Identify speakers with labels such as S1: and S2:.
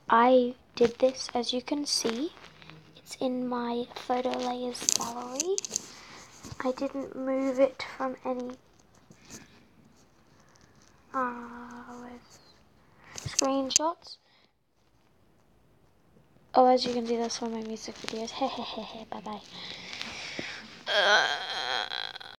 S1: I did this, as you can see. It's in my photo layers gallery. I didn't move it from any screenshots. Oh, as you can see, that's one of my music videos. Hehehehe, bye bye.